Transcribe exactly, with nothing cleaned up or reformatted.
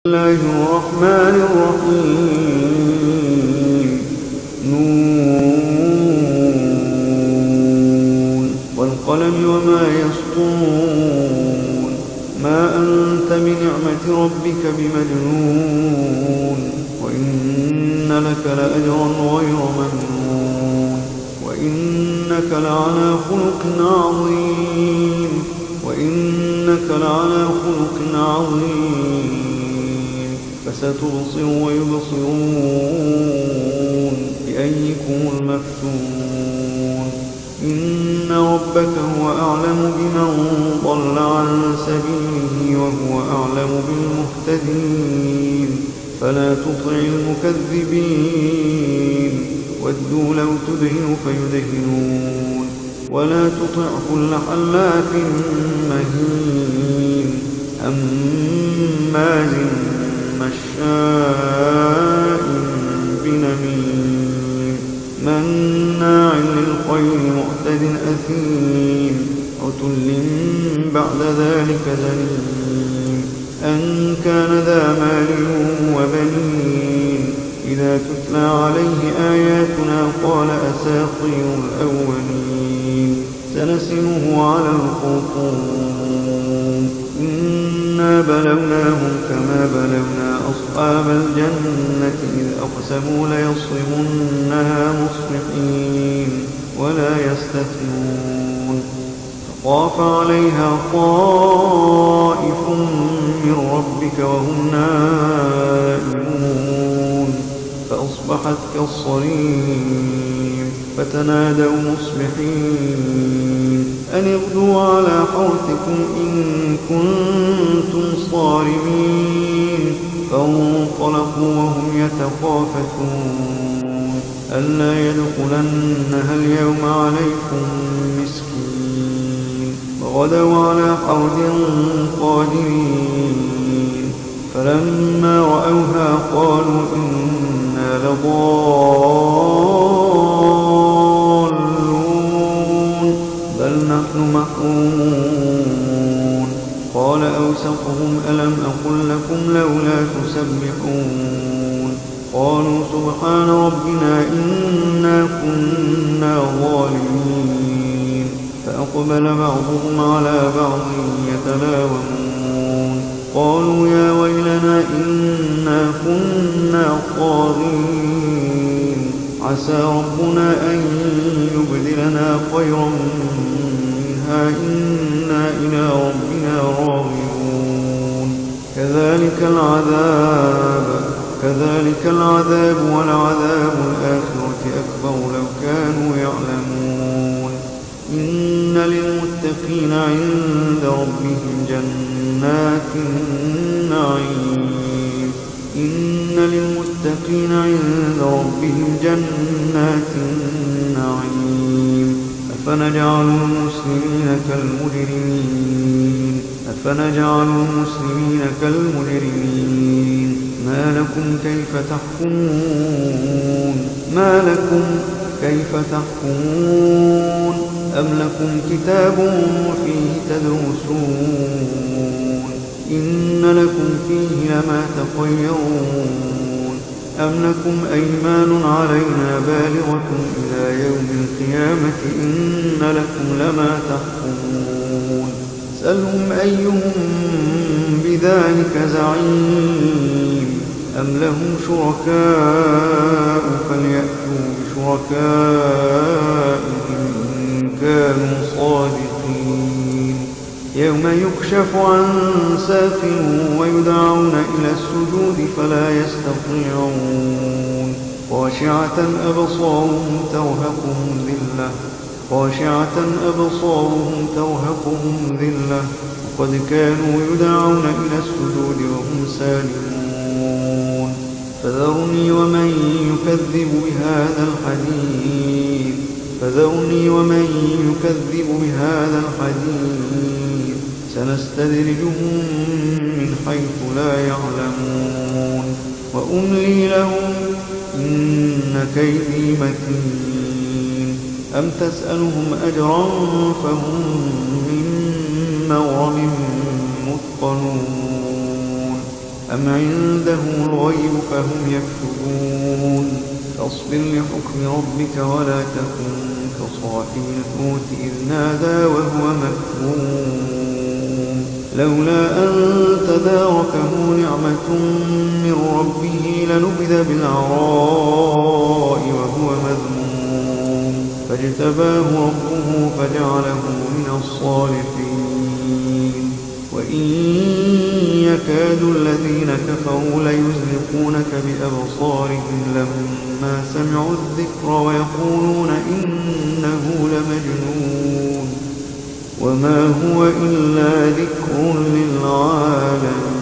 الله الرحمن الرحيم نون والقلم وما يسطرون ما أنت بنعمة ربك بمجنون وإن لك لأجرا غير ممنون وإنك لعلى خلق عظيم وإنك لعلى خلق عظيم فستبصر ويبصرون بأيكم المفتون إن ربك هو أعلم بمن ضل عن سبيله وهو أعلم بالمهتدين فلا تطع المكذبين ودوا لو تدهن فيدهنون ولا تطع كل حلاف مهين هماز مشاء بنميم مناع للخير معتد أثيم عتل بعد ذلك زنيم أن كان ذا مال وبنين إذا تتلى عليه آياتنا قال أساطير الأولين سنسمه على الخرطوم إنا بلوناهم كما بلونا أصحاب الجنة إذ أقسموا ليصرمنها مصبحين ولا يستثنون فطاف عليها طائف من ربك وهم نائمون فأصبحت كالصريم فتنادوا مصبحين أن اغدوا على حوثكم إن كنتم صارمين فانطلقوا وهم يتخافتون ألا يدخلنها اليوم عليكم مسكين وغدوا على حوض قادرين فلما رأوها قالوا إنا لضالون بل نحن محرومون قال أوسطهم ألم أقل لكم لولا تسبحون قالوا سبحان ربنا إنا كنا ظالمين فأقبل بعضهم على بعض يتلاومون قالوا يا ويلنا إنا كنا طاغين عسى ربنا أن يبدلنا خيرا منها إنا إلى ربنا راغبون كذلك العذاب كذلك العذاب ولعذاب الآخرة أكبر لو كانوا يعلمون إن للمتقين عند ربهم جنات النعيم إن للمتقين عند ربهم جنات النعيم أفنجعل المسلمين كالمجرمين أفنجعل المسلمين كالمجرمين ما لكم كيف تحكمون ما لكم كيف تحكمون أم لكم كتاب فيه تدرسون إن لكم فيه لما تخيرون أم لكم أيمان علينا بالغة إلى يوم القيامة إن لكم لما تحكمون سلهم أيهم بذلك زعيم أم لهم شركاء فليأتوا بشركائهم إن كانوا صادقين يوم يكشف عن ساق ويدعون إلى السجود فلا يستطيعون خاشعة أبصارهم ترهقهم ذلة خاشعة أبصارهم ترهقهم ذلة وقد كانوا يدعون إلى السجود وهم سالمون فذرني ومن يكذب بهذا الحديث فذرني ومن يكذب بهذا الحديث سنستدرجهم من حيث لا يعلمون وأملي لهم إن كيدي متين أم تسألهم أجرا فهم من مغرم مثقلون أم عندهم الغيب فهم يكتبون فاصبر لحكم ربك ولا تكن كصاحب الحوت إذ نادى وهو مكظوم لولا أن تداركه نعمة من ربه لنبذ بالعراء وهو مذموم فاجتباه ربه فجعله من الصالحين وإن يكاد الذين كفروا ليزلقونك بأبصارهم لما سمعوا الذكر ويقولون إنه لمجنون وما هو إلا ذكر للعالمين.